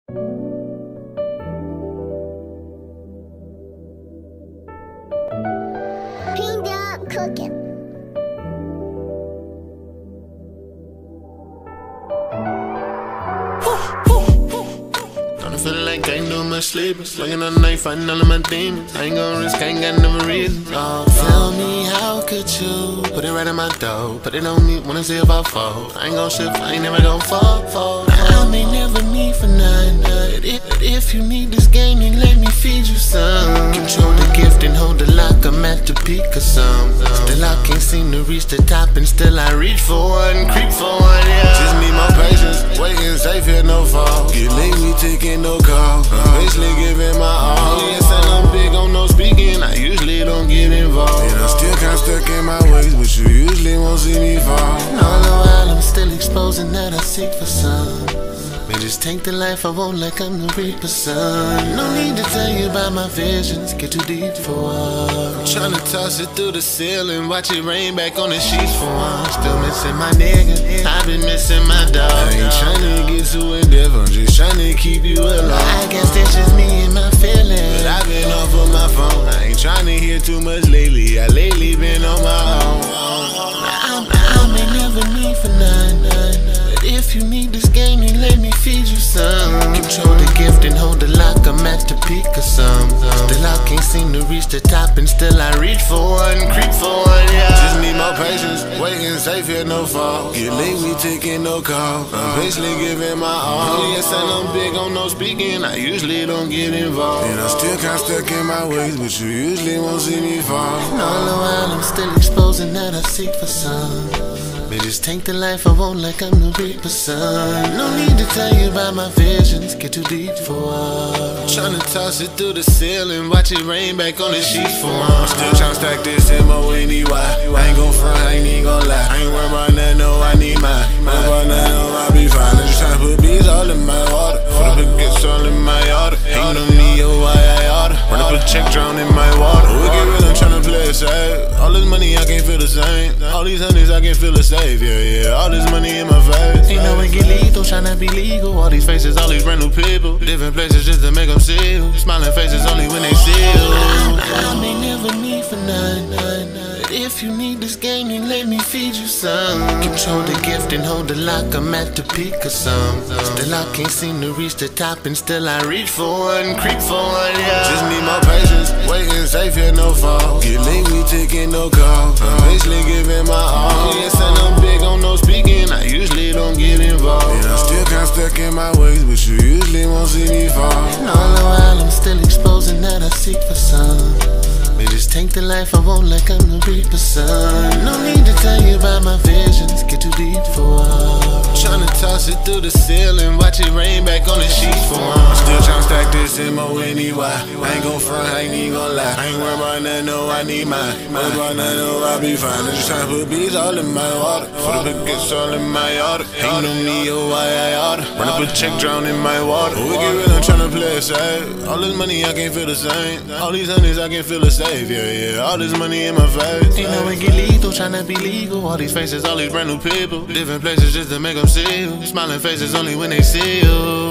Pinged up cooking. I feel like I ain't doing much sleeping. Slinging on the knife, fighting all of my demons. I ain't gon' risk, I ain't got no reasons. Oh, tell me, how could you put it right in my door? Put it on me, wanna see if I fall. I ain't gon' shift, I ain't never gon' fall. I may never need for none. But if you need this game, then let me feed you some. Control the gift and hold the lock, I'm at the peak of some. Still I can't seem to reach the top, and still I reach for one, creep for one, yeah. Just need more patience, waiting safe here, no fall. Get late, we taking no call. Basically giving my all. Yes, and I'm big on no speaking, I usually don't get involved. And I'm still kinda stuck in my ways, but you usually won't see me fall. All the while I'm still exposing that I seek for some. May just take the life I want like I'm the reaper, son. No need to tell you about my visions, get too deep for one. I'm tryna toss it through the ceiling, watch it rain back on the sheets for one. Still missing my nigga, I've been missing my dog. I ain't tryna get too in-depth, I'm just tryna keep you alone. I guess that's just me and my feelings, but I've been off of my phone. I ain't tryna hear too much lately, I lately been on my own. I may never need for none. If you need this game, then let me feed you some. Control the gift and hold the lock, I'm at the peak of some. Still I can't seem to reach the top, and still I reach for one, creep for one, yeah. Just need more patience, waiting safe here, no fall. Get late, we taking no call. I'm basically giving my all. Yes, and I'm big on no speaking, I usually don't get involved. And I'm still kinda stuck in my ways, but you usually won't see me fall. And all the while I'm still exposing that I seek for some. May just take the life I want like I'm the reaper, son. No need to tell you about my visions, get too deep for one. Tryna toss it through the ceiling, watch it rain back on the sheets for one. Still tryna stack this MONEY. I ain't gon' front, I ain't even gon' lie. I ain't worried about nothing, no, I need mine. Worried about nothing, no, I'll be fine. I'm just tryna put bees all in my water. Put up a gets all in my order. Ain't no need, oh, I oughta. Run up a check, drown in my water. We get real, I'm tryna play it safe. All this money, I can't feel the same. All these honeys, I can't feel the same. Yeah, all this money in my face. Ain't no way get lethal, tryna be legal. All these faces, all these brand new people. Different places just to make them see you. Smiling faces only when they see you. I may never need for none. But if you need this game, then let me feed you some. Control the gift and hold the lock, I'm at the peak of some. Still I can't seem to reach the top, and still I reach for one, creep for one, yeah. Just need more patience, waiting safe here, no fall. Get late, we taking no call. I'm basically giving my all. Yes, and I'm big on no speaking, I usually don't get involved. And I'm still kinda stuck in my ways, but you usually won't see me fall. And all the while I'm still exposing that I seek for some. May just take the life I want like I'm the reaper, son. No need to tell you about my visions, get too deep for one. Tryna toss it through the ceiling, watch it rain back on the sheets for one. Still tryna stack this MONEY. I ain't gon' front, I ain't even gon' lie. I ain't worried about nothing, no, I need mine. Worried about nothing, no, I'll be fine. I'm just tryna put bees all in my water. Put up a gets all in my order. Ain't no need, oh, I oughta. Run up a check, drown in my water. We get real, I'm tryna play it safe. All this money, I can't feel the same. All these honeys, I can't feel the same. Yeah, all this money in my face. Ain't no way get lethal, tryna be legal. All these faces, all these brand new people. Different places just to make them see you. Smiling faces only when they see you.